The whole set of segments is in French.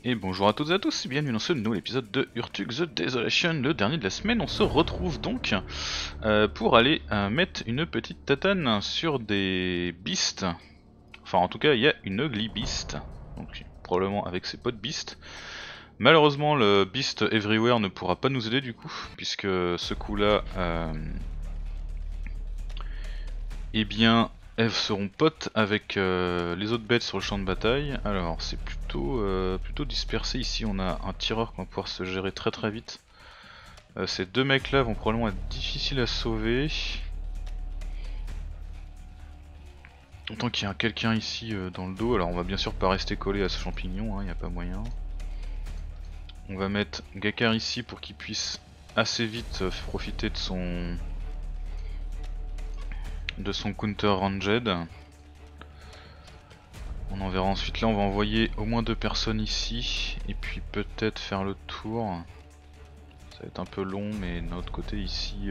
Et bonjour à toutes et à tous, et bienvenue dans ce nouvel épisode de Urtuk The Desolation, le dernier de la semaine. On se retrouve donc pour aller mettre une petite tatane sur des beasts. Enfin en tout cas il y a une ugly beast, donc probablement avec ses potes beasts. Malheureusement le beast everywhere ne pourra pas nous aider du coup, puisque ce coup là, eh bien elles seront potes avec les autres bêtes sur le champ de bataille. Alors c'est plutôt dispersé ici, on a un tireur qui va pouvoir se gérer très vite. Ces deux mecs là vont probablement être difficiles à sauver. Autant qu'il y a quelqu'un ici dans le dos, alors on va bien sûr pas rester collé à ce champignon, hein, y a pas moyen. On va mettre Gakar ici pour qu'il puisse assez vite profiter de son counter ranged. On en verra ensuite. Là on va envoyer au moins deux personnes ici et puis peut-être faire le tour. Ça va être un peu long, mais de notre côté ici,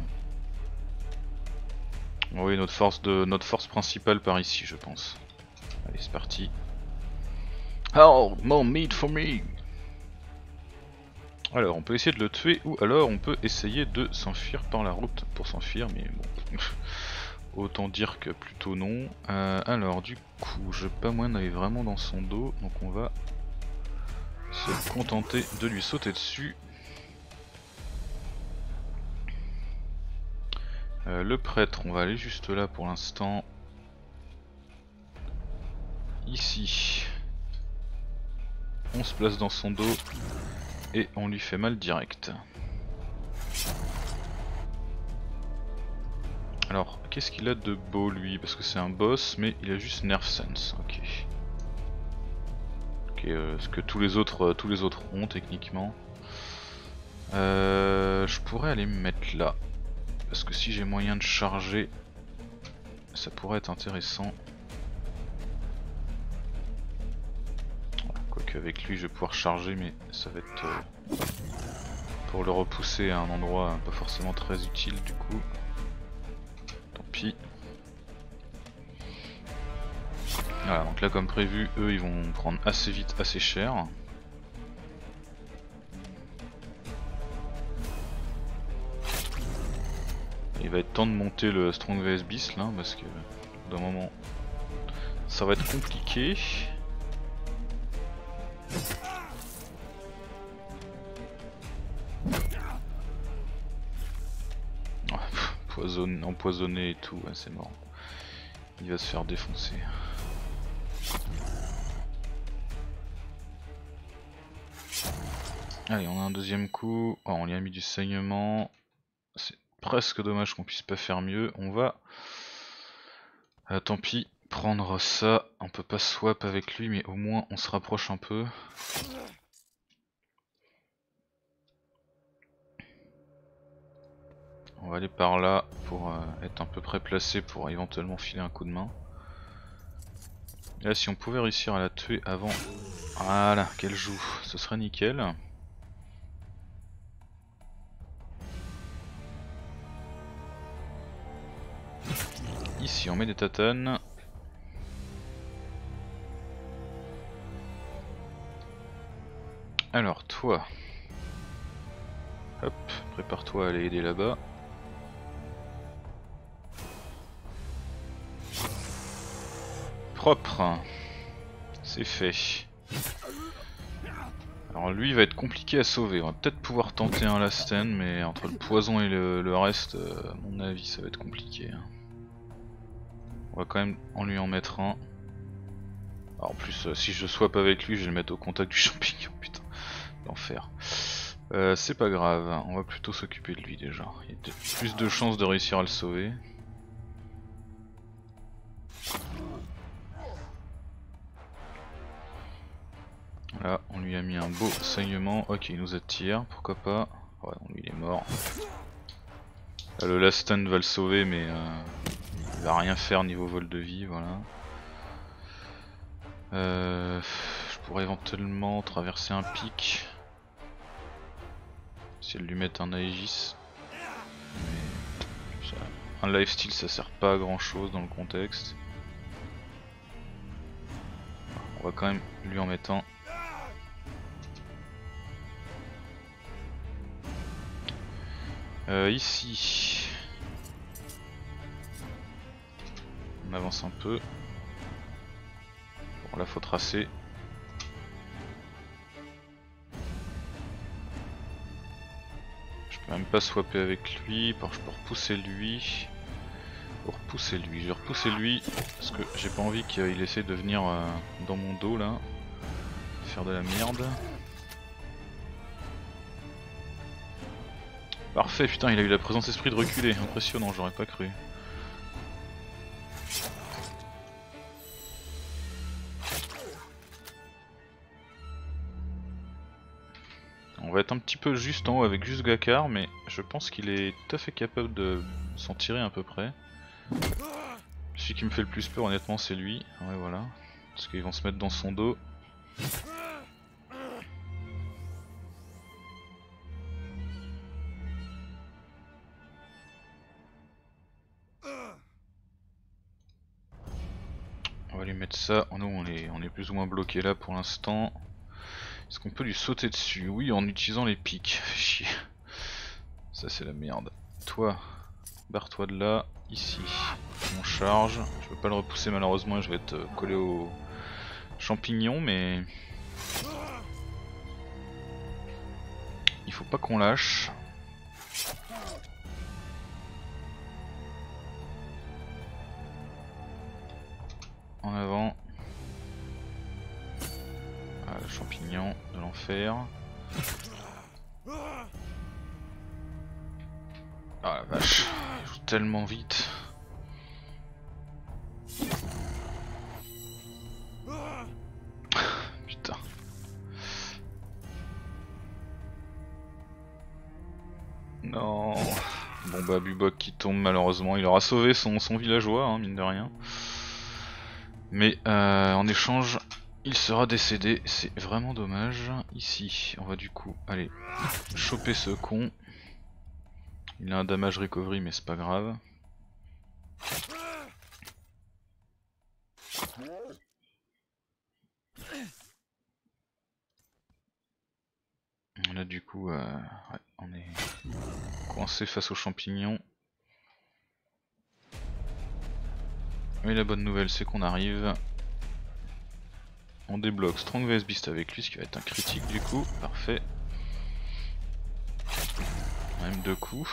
oui, notre force principale par ici je pense. Allez c'est parti. Oh, more meat for me. Alors on peut essayer de le tuer ou alors on peut essayer de s'enfuir par la route pour s'enfuir, mais bon. Autant dire que plutôt non. Alors du coup, je pas moyen d'aller vraiment dans son dos, donc on va se contenter de lui sauter dessus. Le prêtre, on va aller juste là pour l'instant. Ici, on se place dans son dos et on lui fait mal direct. Alors, qu'est-ce qu'il a de beau lui? Parce que c'est un boss, mais il a juste Nerf Sense. Ok. Ce que tous les autres ont techniquement. Je pourrais aller me mettre là. Parce que si j'ai moyen de charger, ça pourrait être intéressant. Quoique avec lui je vais pouvoir charger, mais ça va être pour le repousser à un endroit pas forcément très utile du coup. Tant pis. Voilà, donc là comme prévu, eux ils vont prendre assez vite, assez cher. Il va être temps de monter le Strong vs Beast là, parce que d'un moment ça va être compliqué. Empoisonné et tout, ouais, c'est mort. Il va se faire défoncer. Allez, on a un deuxième coup. Oh, on lui a mis du saignement. C'est presque dommage qu'on puisse pas faire mieux. On va, tant pis, prendre ça. On peut pas swap avec lui, mais au moins on se rapproche un peu. On va aller par là pour être un peu près placé pour éventuellement filer un coup de main. Et là, si on pouvait réussir à la tuer avant, voilà, qu'elle joue, ce serait nickel. Ici, on met des tatanes. Alors, toi, hop, prépare-toi à aller aider là-bas. Propre, c'est fait. Alors lui il va être compliqué à sauver, on va peut-être pouvoir tenter un last stand, mais entre le poison et le reste, à mon avis ça va être compliqué. On va quand même lui en mettre un. Alors en plus si je swap avec lui je vais le mettre au contact du champignon, putain, l'enfer. C'est pas grave, on va plutôt s'occuper de lui déjà, il y a plus de chances de réussir à le sauver. Là on lui a mis un beau saignement, ok il nous attire, pourquoi pas. Ouais bon, lui il est mort. Là, le last stand va le sauver mais il va rien faire niveau vol de vie, voilà. Je pourrais éventuellement traverser un pic. Essayer de lui mettre un Aegis. Mais un lifesteal ça sert pas à grand chose dans le contexte. On va quand même lui en mettre un. Ici. On avance un peu. Bon là faut tracer. Je peux même pas swapper avec lui, je peux repousser lui. Je vais repousser lui parce que j'ai pas envie qu'il essaie de venir dans mon dos là. Faire de la merde. Parfait, putain il a eu la présence d'esprit de reculer, impressionnant, j'aurais pas cru. On va être un petit peu juste en haut avec juste Gakar, mais je pense qu'il est tout à fait capable de s'en tirer à peu près. Celui qui me fait le plus peur honnêtement c'est lui, ouais voilà. Parce qu'ils vont se mettre dans son dos. On va lui mettre ça, nous on est plus ou moins bloqué là pour l'instant. Est-ce qu'on peut lui sauter dessus? Oui, en utilisant les pics. Chier. Ça c'est la merde. Toi, barre-toi de là, ici. On charge. Je peux pas le repousser malheureusement, je vais être collé au champignon, mais il faut pas qu'on lâche. En avant. Ah, le champignon de l'enfer. Ah la vache, il joue tellement vite. Putain. Non. Bon bah Bubok qui tombe malheureusement, il aura sauvé son villageois, hein, mine de rien. Mais en échange, il sera décédé, c'est vraiment dommage. Ici, on va du coup aller choper ce con. Il a un damage recovery mais c'est pas grave. Là du coup, ouais, on est coincé face aux champignons. Mais la bonne nouvelle c'est qu'on arrive. On débloque Strong vs Beast avec lui, ce qui va être un critique du coup, parfait. Même 2 coups.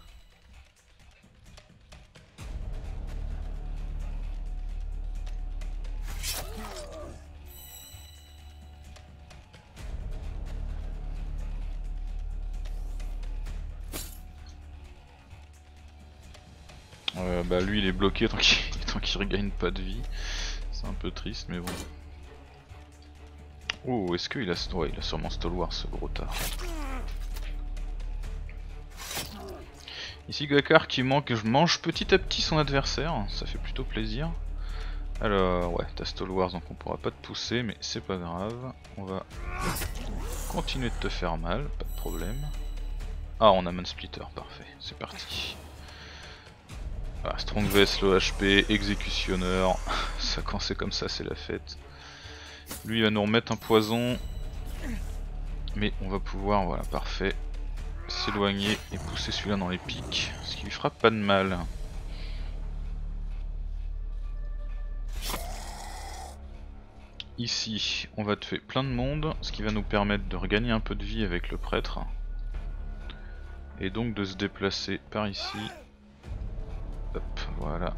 Bah lui il est bloqué tant qu'il regagne pas de vie. C'est un peu triste mais bon. Oh, est-ce qu'il a... Ouais, il a sûrement Stalwart ce gros tard. Ici Gakar qui mange petit à petit son adversaire, ça fait plutôt plaisir. Alors ouais, t'as Stalwart donc on pourra pas te pousser mais c'est pas grave. On va continuer de te faire mal, pas de problème. Ah on a Mansplitter, parfait, c'est parti. Ah, Strong Vest, low HP, exécutionneur, ça quand c'est comme ça c'est la fête. Lui il va nous remettre un poison, mais on va pouvoir, voilà parfait, s'éloigner et pousser celui-là dans les pics, ce qui lui fera pas de mal. Ici on va tuer plein de monde, ce qui va nous permettre de regagner un peu de vie avec le prêtre. Et donc de se déplacer par ici. Hop, voilà.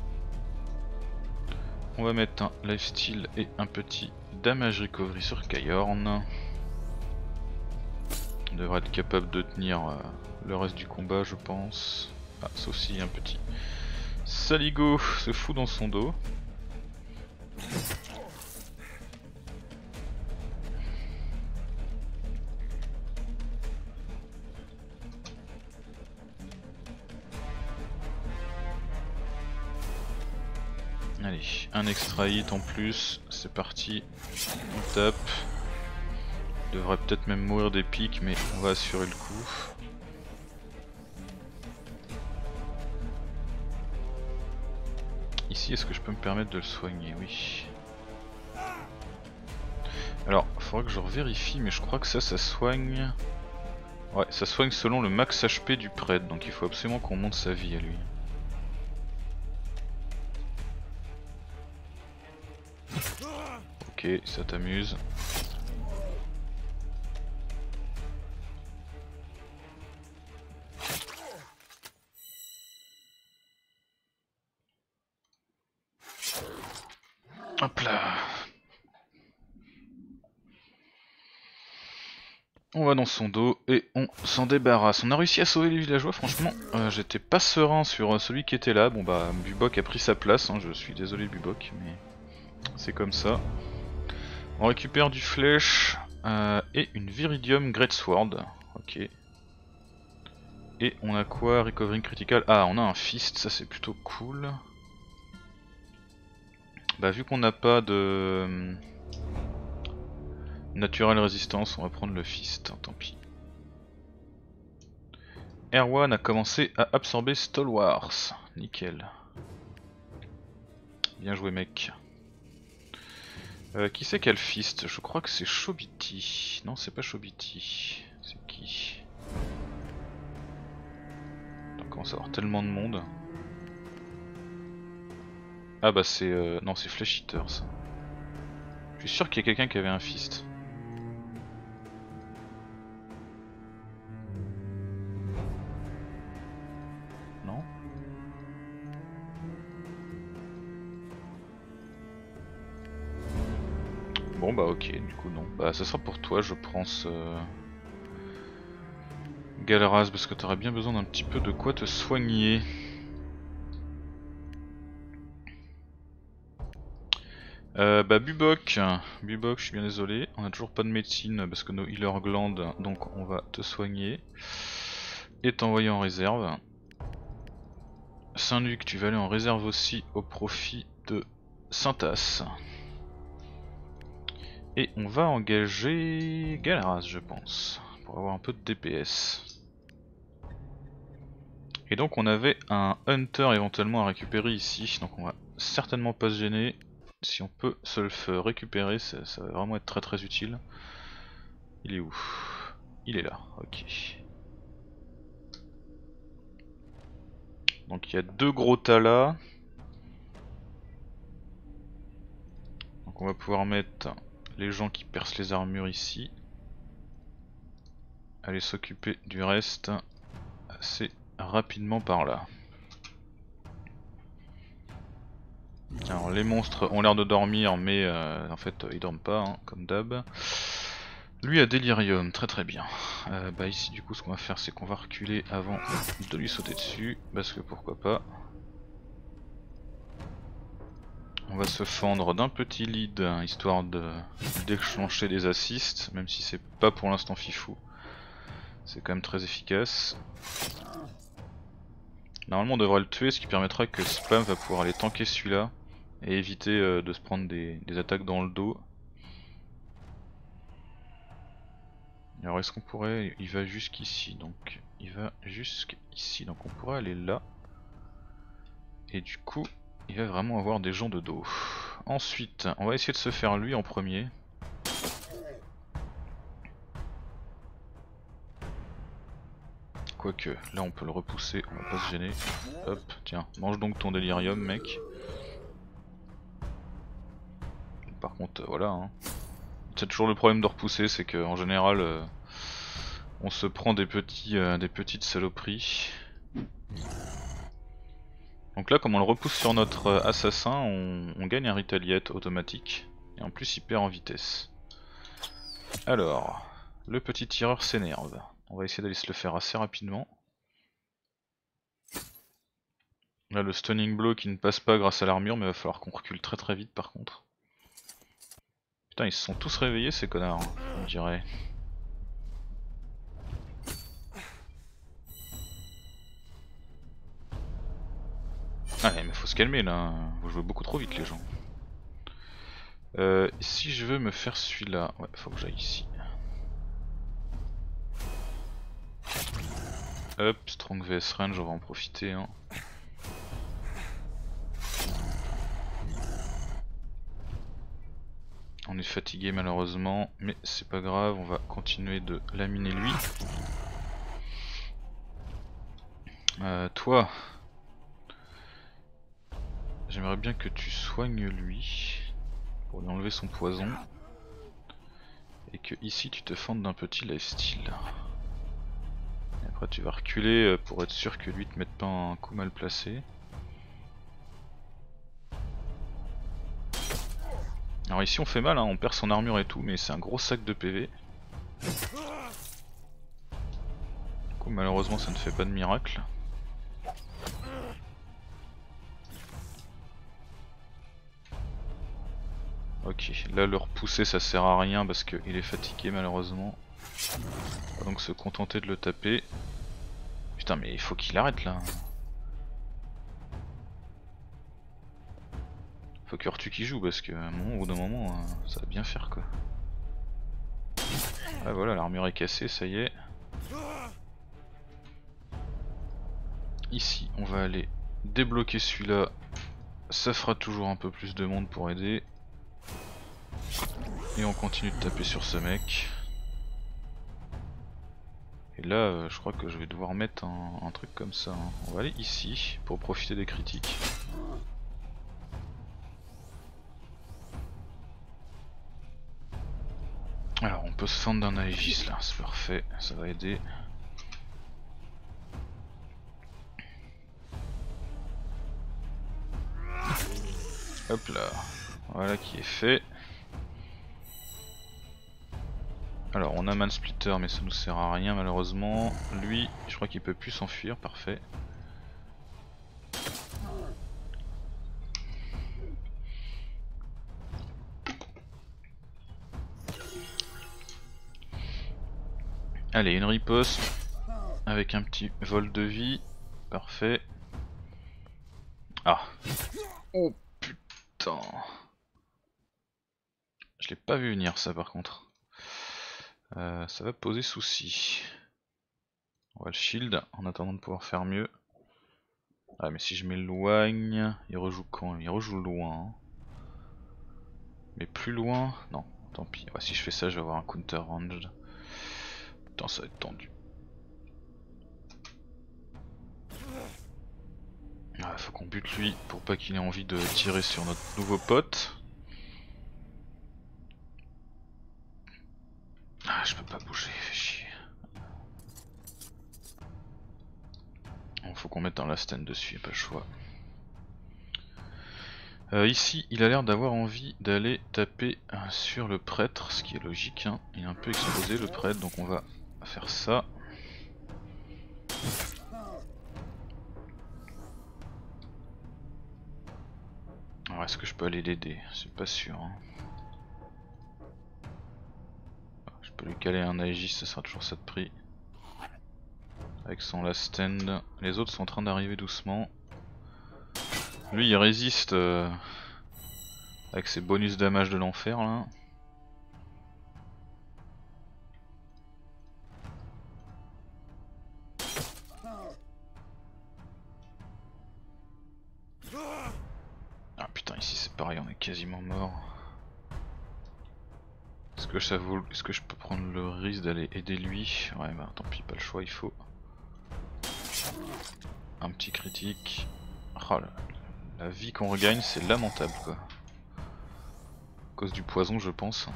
On va mettre un lifesteal et un petit damage recovery sur Kayorn. On devrait être capable de tenir le reste du combat je pense. Ah, sauf si un petit saligo se fout dans son dos. Allez, un extra hit en plus, c'est parti, on tape. Il devrait peut-être même mourir des pics mais on va assurer le coup. Ici est-ce que je peux me permettre de le soigner? Oui. Alors, il faudra que je revérifie mais je crois que ça soigne Ouais, ça soigne selon le max HP du prêtre, donc il faut absolument qu'on monte sa vie à lui. Ok, ça t'amuse. Hop là. On va dans son dos et on s'en débarrasse. On a réussi à sauver les villageois, franchement. J'étais pas serein sur celui qui était là. Bon bah, Bubok a pris sa place, hein. Je suis désolé Bubok, mais c'est comme ça. On récupère du flèche et une Viridium Greatsword. Ok. Et on a quoi? Recovering critical. Ah, on a un fist, ça c'est plutôt cool. Bah vu qu'on n'a pas de natural résistance, on va prendre le fist, hein, tant pis. Erwan a commencé à absorber Stalwarts. Nickel. Bien joué mec. Qui c'est qui a le fist? Je crois que c'est Shobiti. Non, c'est pas Shobiti. C'est qui? On commence à avoir tellement de monde. Ah bah c'est... non, c'est Flesh Eater ça. Je suis sûr qu'il y a quelqu'un qui avait un fist. Non? Bon bah ok, du coup non. Bah ça sera pour toi je pense. Galras, parce que t'aurais bien besoin d'un petit peu de quoi te soigner. Bah Bubok, je suis bien désolé, on a toujours pas de médecine parce que nos healers glandent, donc on va te soigner et t'envoyer en réserve. Saint-Luc, tu vas aller en réserve aussi au profit de Saint-As. Et on va engager Galras je pense, pour avoir un peu de DPS. Et donc on avait un Hunter éventuellement à récupérer ici, donc on va certainement pas se gêner. Si on peut se le récupérer, ça va vraiment être très très utile. Il est où? Il est là, ok. Donc il y a deux gros tas là. Donc on va pouvoir mettre les gens qui percent les armures ici. Aller s'occuper du reste assez rapidement par là. Alors les monstres ont l'air de dormir mais en fait ils dorment pas hein, comme d'hab. Lui a Delirium, très très bien. Bah ici du coup ce qu'on va faire c'est qu'on va reculer avant de lui sauter dessus, parce que pourquoi pas. On va se fendre d'un petit lead histoire de déclencher des assists, même si c'est pas pour l'instant fifou. C'est quand même très efficace. Normalement on devrait le tuer, ce qui permettra que Spam va pouvoir aller tanker celui-là et éviter de se prendre des attaques dans le dos. Alors est-ce qu'on pourrait... Il va jusqu'ici, donc il va jusqu'ici, donc on pourrait aller là. Et du coup, il va vraiment avoir des gens de dos. Ensuite, on va essayer de se faire lui en premier. Quoique, là on peut le repousser, on va pas se gêner. Hop, tiens, mange donc ton délirium mec. Par contre, voilà. Hein. C'est toujours le problème de repousser, c'est qu'en général, on se prend des petites saloperies. Donc là, comme on le repousse sur notre assassin, on gagne un retaliate automatique. Et en plus, il perd en vitesse. Alors, le petit tireur s'énerve. On va essayer d'aller se le faire assez rapidement. Là, le stunning blow qui ne passe pas grâce à l'armure, mais il va falloir qu'on recule très très vite par contre. Putain, ils se sont tous réveillés ces connards, on dirait. Ah mais faut se calmer là, vous jouez beaucoup trop vite les gens. Si je veux me faire celui-là, ouais, faut que j'aille ici. Hop, Strong vs Range, on va en profiter. Hein. On est fatigué malheureusement, mais c'est pas grave, on va continuer de laminer lui. Toi, j'aimerais bien que tu soignes lui pour lui enlever son poison. Et que ici tu te fendes d'un petit lifesteal. Et après tu vas reculer pour être sûr que lui te mette pas un coup mal placé. Alors ici on fait mal, hein, on perd son armure et tout, mais c'est un gros sac de PV. Du coup malheureusement ça ne fait pas de miracle. Ok, là le repousser ça sert à rien parce qu'il est fatigué malheureusement. On va donc se contenter de le taper. Putain mais il faut qu'il arrête là. Faut que Urtu qui joue parce que au bout d'un moment ça va bien faire quoi. Ah voilà, l'armure est cassée, ça y est. Ici on va aller débloquer celui-là. Ça fera toujours un peu plus de monde pour aider. Et on continue de taper sur ce mec. Et là je crois que je vais devoir mettre un truc comme ça, hein. On va aller ici pour profiter des critiques. Alors on peut se fendre d'un Aegis là, c'est parfait, ça va aider. Hop là, voilà qui est fait. Alors on a Man Splitter mais ça nous sert à rien malheureusement. Lui je crois qu'il peut plus s'enfuir, parfait. Allez, une riposte avec un petit vol de vie, parfait. Ah. Oh putain. Je l'ai pas vu venir ça par contre. Ça va poser souci. On va le shield en attendant de pouvoir faire mieux. Ah mais si je m'éloigne, il rejoue quand? Il rejoue loin. Hein. Mais plus loin? Non, tant pis. Ouais, si je fais ça je vais avoir un counter ranged. Putain ça va être tendu. Ah, faut qu'on bute lui pour pas qu'il ait envie de tirer sur notre nouveau pote. Ah je peux pas bouger, fais chier. Faut qu'on mette un last stand dessus, y'a pas le choix. Ici, il a l'air d'avoir envie d'aller taper sur le prêtre, ce qui est logique. Hein. Il est un peu exposé le prêtre, donc on va faire ça. Alors est-ce que je peux aller l'aider? C'est pas sûr. Hein. Je peux lui caler un Aegis, ça sera toujours ça de prix. Avec son last stand. Les autres sont en train d'arriver doucement. Lui il résiste avec ses bonus damage de l'enfer là. Ah putain, ici c'est pareil, on est quasiment mort. Est-ce que je peux prendre le risque d'aller aider lui? Ouais bah tant pis, pas le choix, il faut. Un petit critique. Oh, la vie qu'on regagne c'est lamentable quoi. À cause du poison je pense.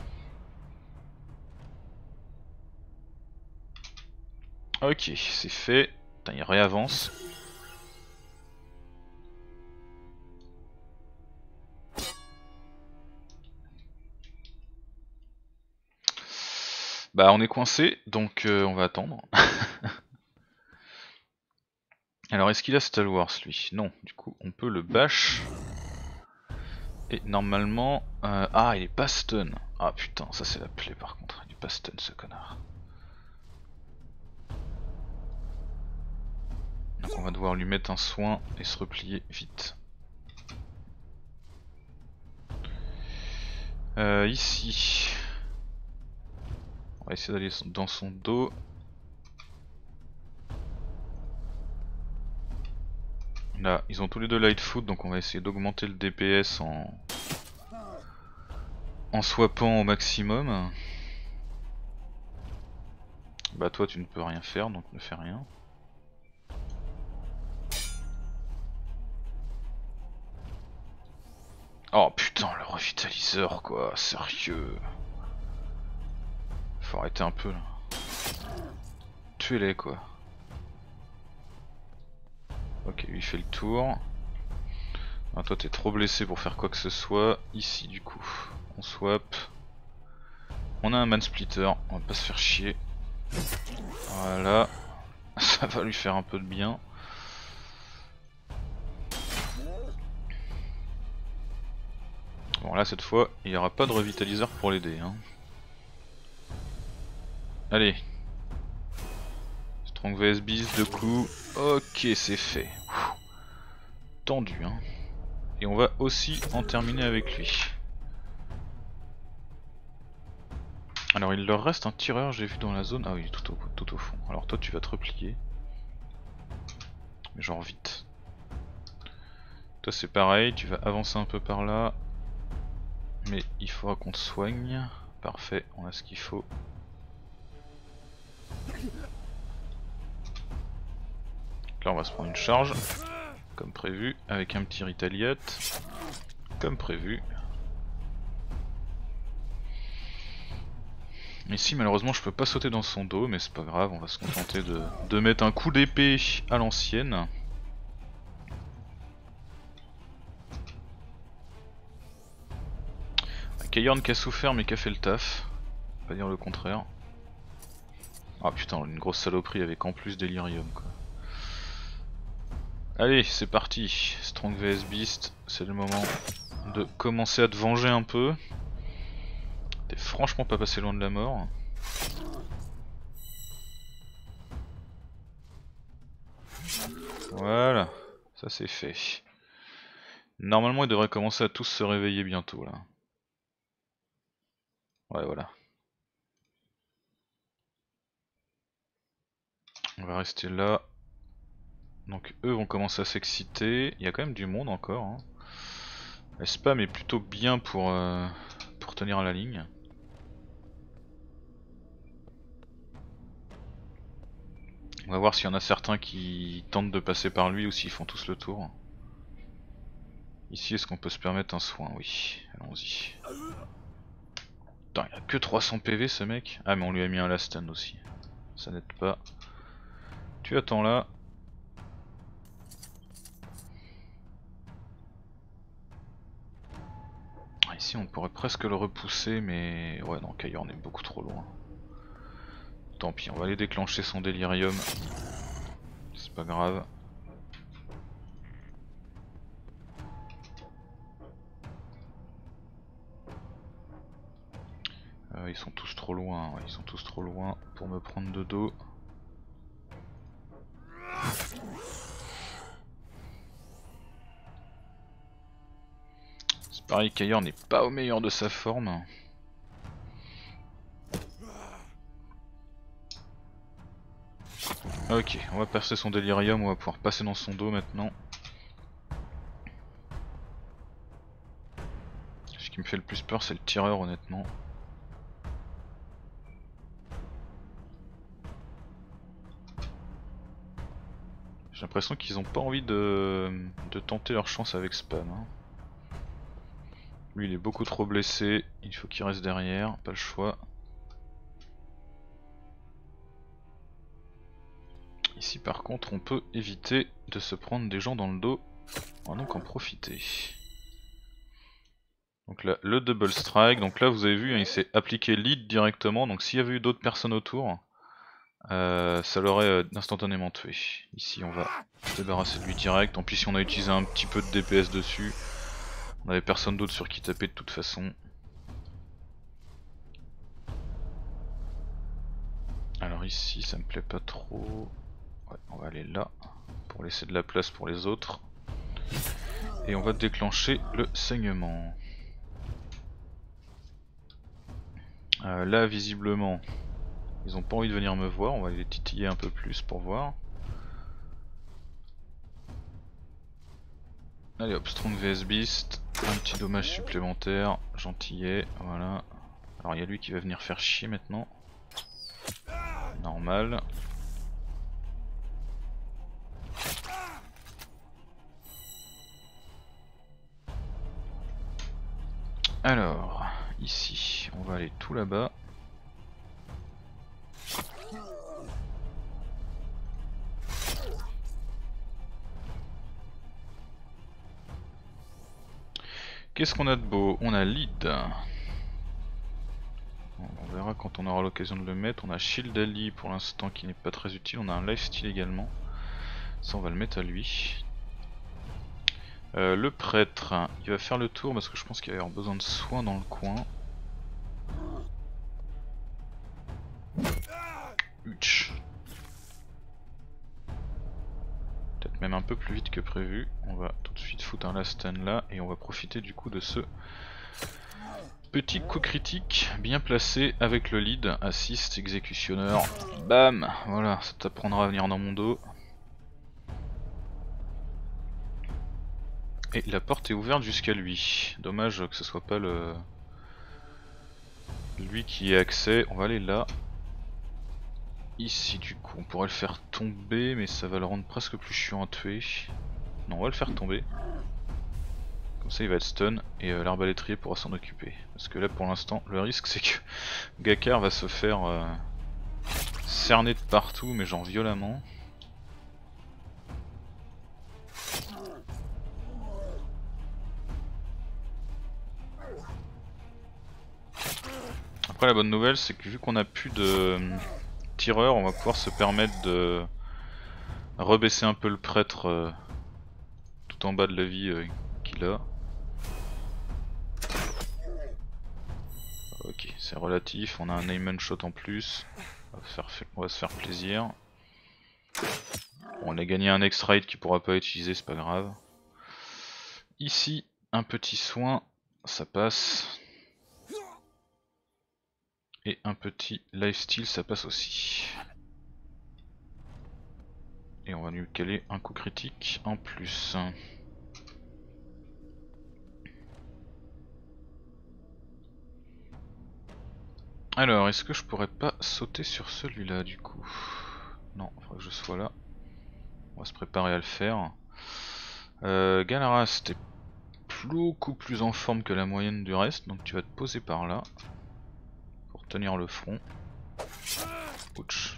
Ok, c'est fait. Putain, il réavance. Bah on est coincé, donc on va attendre. Alors est-ce qu'il a Stalwars lui? Non, du coup on peut le bash. Et normalement... ah il est pas stun. Ah putain, ça c'est la plaie par contre, il est pas stun ce connard. Donc on va devoir lui mettre un soin et se replier vite. Ici... On va essayer d'aller dans son dos. Là, ils ont tous les deux Lightfoot, donc on va essayer d'augmenter le DPS en swappant au maximum. Bah toi tu ne peux rien faire, donc ne fais rien. Oh putain, le revitaliseur quoi, sérieux. Faut arrêter un peu là. Tuez-les quoi. Ok, lui il fait le tour. Ah, toi t'es trop blessé pour faire quoi que ce soit. Ici du coup, on swap. On a un man splitter, on va pas se faire chier. Voilà, ça va lui faire un peu de bien. Bon là cette fois, il n'y aura pas de revitaliseur pour l'aider. Hein. Allez. Strong vs Beast, 2 coups. Ok, c'est fait. Tendu hein. Et on va aussi en terminer avec lui. Alors il leur reste un tireur, j'ai vu dans la zone. Ah oui, tout au fond. Alors toi tu vas te replier. Mais genre vite. Toi c'est pareil, tu vas avancer un peu par là. Mais il faudra qu'on te soigne. Parfait, on a ce qu'il faut. Là on va se prendre une charge. Comme prévu, avec un petit retaliate. Comme prévu. Ici malheureusement je peux pas sauter dans son dos, mais c'est pas grave, on va se contenter de mettre un coup d'épée à l'ancienne. Kayorn qui a souffert mais qui a fait le taf, pas dire le contraire. Ah putain, une grosse saloperie avec en plus Delirium quoi. Allez, c'est parti, Strong vs Beast, c'est le moment de commencer à te venger un peu. T'es franchement pas passé loin de la mort. Voilà, ça c'est fait. Normalement ils devraient commencer à tous se réveiller bientôt là. Ouais voilà. On va rester là. Donc eux vont commencer à s'exciter. Il y a quand même du monde encore. Hein. Le spam est plutôt bien pour tenir la ligne. On va voir s'il y en a certains qui tentent de passer par lui ou s'ils font tous le tour. Ici est-ce qu'on peut se permettre un soin? Oui, allons-y. Putain, il a que 300 PV ce mec. Ah mais on lui a mis un last stand aussi. Ça n'aide pas. Tu attends là. Ici on pourrait presque le repousser mais... Ouais non, Kayorn est beaucoup trop loin. Tant pis, on va aller déclencher son délirium. C'est pas grave. Ils sont tous trop loin, ouais, ils sont tous trop loin pour me prendre de dos. C'est pareil, Kayor n'est pas au meilleur de sa forme. Ok, on va percer son délirium, on va pouvoir passer dans son dos maintenant. Ce qui me fait le plus peur c'est le tireur honnêtement. J'ai l'impression qu'ils ont pas envie de tenter leur chance avec spam. Hein. Lui il est beaucoup trop blessé, il faut qu'il reste derrière, pas le choix. Ici par contre on peut éviter de se prendre des gens dans le dos, on va donc en profiter. Donc là le double strike, donc là vous avez vu hein, il s'est appliqué lead directement, donc s'il y avait eu d'autres personnes autour, ça l'aurait instantanément tué. Ici on va se débarrasser de lui direct, en plus si on a utilisé un petit peu de DPS dessus, on avait personne d'autre sur qui taper de toute façon. Alors ici ça me plaît pas trop, ouais, on va aller là pour laisser de la place pour les autres. Et on va déclencher le saignement. Là visiblement ils ont pas envie de venir me voir, on va les titiller un peu plus pour voir. Allez hop, Strong vs Beast, un petit dommage supplémentaire, gentillet, voilà. Alors il y a lui qui va venir faire chier maintenant. Normal. Alors, ici, on va aller tout là-bas. Qu'est-ce qu'on a de beau? On a lead. On verra quand on aura l'occasion de le mettre. On a Shield Ali pour l'instant qui n'est pas très utile. On a un lifesteal également. Ça on va le mettre à lui. Le prêtre, il va faire le tour parce que je pense qu'il va y avoir besoin de soins dans le coin. Utch. Peut-être même un peu plus vite que prévu. On va tout de suite foutre un last stand là et on va profiter du coup de ce petit coup critique bien placé avec le lead, assist, exécutionneur. Bam! Voilà, ça t'apprendra à venir dans mon dos. Et la porte est ouverte jusqu'à lui. Dommage que ce soit pas lui qui ait accès. On va aller là. Ici du coup on pourrait le faire tomber mais ça va le rendre presque plus chiant à tuer. Non, on va le faire tomber. Comme ça il va être stun et l'arbalétrier pourra s'en occuper. Parce que là pour l'instant le risque c'est que Gakar va se faire cerner de partout mais genre violemment. Après la bonne nouvelle c'est que vu qu'on a plus de tireurs on va pouvoir se permettre de rebaisser un peu le prêtre tout en bas de la vie qu'il a. Ok, c'est relatif, on a un aim and shot en plus, on va se faire plaisir. Bon, on a gagné un X-Ride qui pourra pas utiliser, c'est pas grave. Ici, un petit soin, ça passe. Et un petit lifesteal, ça passe aussi. Et on va lui caler un coup critique en plus. Alors, est-ce que je pourrais pas sauter sur celui-là du coup? Non, il faudrait que je sois là. On va se préparer à le faire. Galaras, t'es beaucoup plus en forme que la moyenne du reste, donc tu vas te poser par là. Pour tenir le front. Ouch.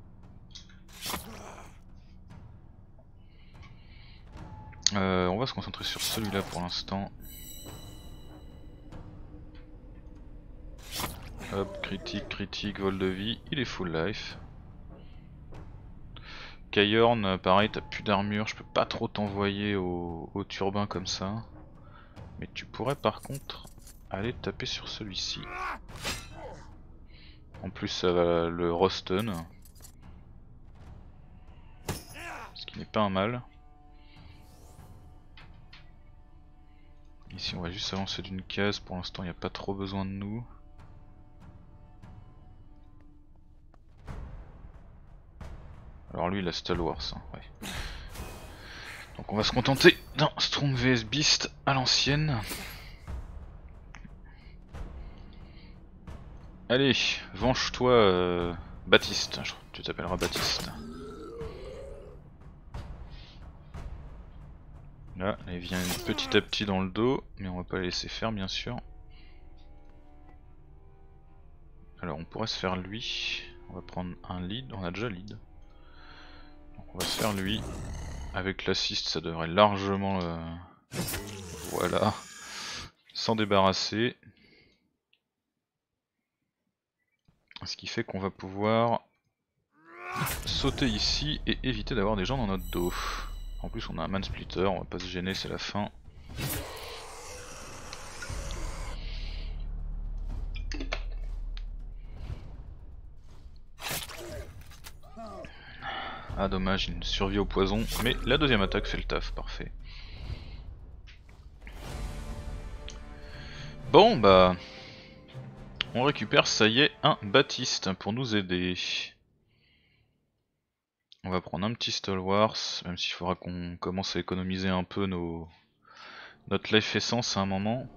On va se concentrer sur celui-là pour l'instant. Hop, critique, critique, vol de vie, il est full life. Kayorn, pareil, t'as plus d'armure, je peux pas trop t'envoyer au turbin comme ça. Mais tu pourrais par contre aller taper sur celui-ci. En plus ça va le rosten. Ce qui n'est pas un mal. Ici on va juste avancer d'une case, pour l'instant il n'y a pas trop besoin de nous. Alors lui il a Stalwars, hein, ouais. Donc on va se contenter d'un Strong vs Beast à l'ancienne. Allez, venge-toi Baptiste, je crois que tu t'appelleras Baptiste. Là, il vient petit à petit dans le dos, mais on va pas les laisser faire bien sûr. Alors on pourrait se faire lui, on va prendre un lead, on a déjà lead. Donc on va se faire lui, avec l'assist ça devrait largement voilà, s'en débarrasser. Ce qui fait qu'on va pouvoir sauter ici et éviter d'avoir des gens dans notre dos. En plus on a un man splitter, on va pas se gêner, c'est la fin. Ah dommage, il survit au poison, mais la deuxième attaque fait le taf, parfait. Bon bah... on récupère, ça y est, un Baptiste pour nous aider. On va prendre un petit Stalwars, même s'il faudra qu'on commence à économiser un peu notre life essence à un moment.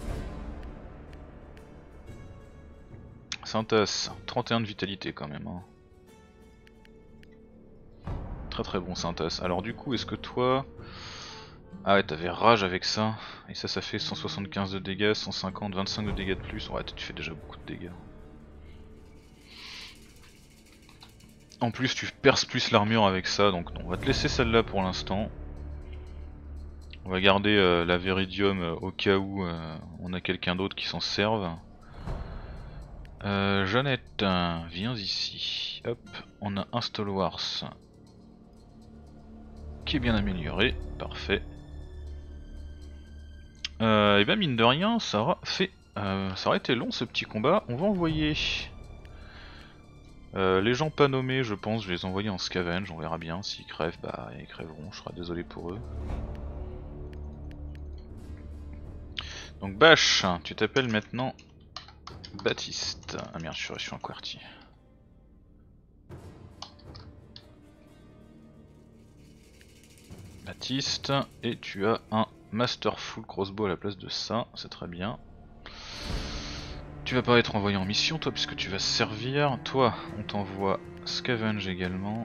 Synthas, 31 de vitalité quand même. Hein. Très très bon Synthas. Alors du coup, est-ce que toi... Ah ouais, t'avais rage avec ça, et ça fait 175 de dégâts, 150, 25 de dégâts de plus. Ouais, tu fais déjà beaucoup de dégâts. En plus, tu perces plus l'armure avec ça, donc non, on va te laisser celle-là pour l'instant. On va garder la Viridium au cas où on a quelqu'un d'autre qui s'en serve. Jeannette, viens ici. Hop, on a un Stalwarts qui est bien amélioré, parfait. Et ben mine de rien, ça aura été long ce petit combat. On va envoyer les gens pas nommés, je pense, je vais les envoyer en scavenge, on verra bien. S'ils crèvent, bah ils crèveront, je serai désolé pour eux. Donc Bash, tu t'appelles maintenant Baptiste. Ah merde, je suis un quartier. Baptiste, et tu as un Masterful Crossbow à la place de ça, c'est très bien. Tu vas pas être envoyé en mission toi puisque tu vas servir. Toi, on t'envoie Scavenge également.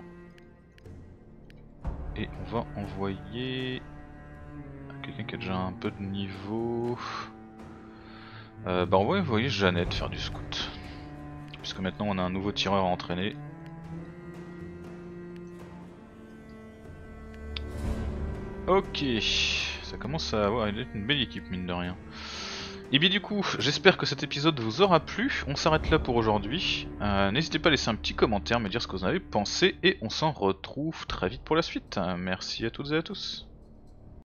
Et on va envoyer quelqu'un qui a déjà un peu de niveau. Bah on va envoyer Jeannette faire du scout. Puisque maintenant on a un nouveau tireur à entraîner. Ok, ça commence à avoir une belle équipe mine de rien. Et bien du coup, j'espère que cet épisode vous aura plu, on s'arrête là pour aujourd'hui. N'hésitez pas à laisser un petit commentaire, me dire ce que vous en avez pensé, et on s'en retrouve très vite pour la suite. Merci à toutes et à tous.